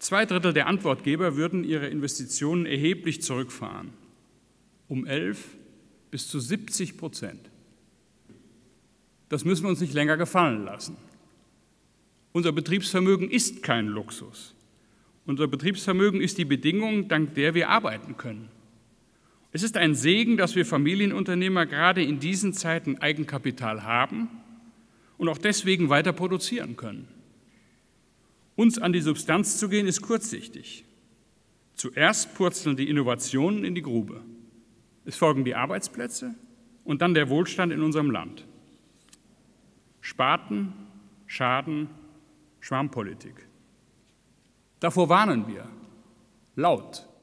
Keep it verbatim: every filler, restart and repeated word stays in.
Zwei Drittel der Antwortgeber würden ihre Investitionen erheblich zurückfahren, um elf bis zu siebzig Prozent. Das müssen wir uns nicht länger gefallen lassen. Unser Betriebsvermögen ist kein Luxus. Unser Betriebsvermögen ist die Bedingung, dank der wir arbeiten können. Es ist ein Segen, dass wir Familienunternehmer gerade in diesen Zeiten Eigenkapital haben und auch deswegen weiter produzieren können. Uns an die Substanz zu gehen, ist kurzsichtig. Zuerst purzeln die Innovationen in die Grube. Es folgen die Arbeitsplätze und dann der Wohlstand in unserem Land. Spaten, Schaden, Schwarmpolitik. Davor warnen wir, laut.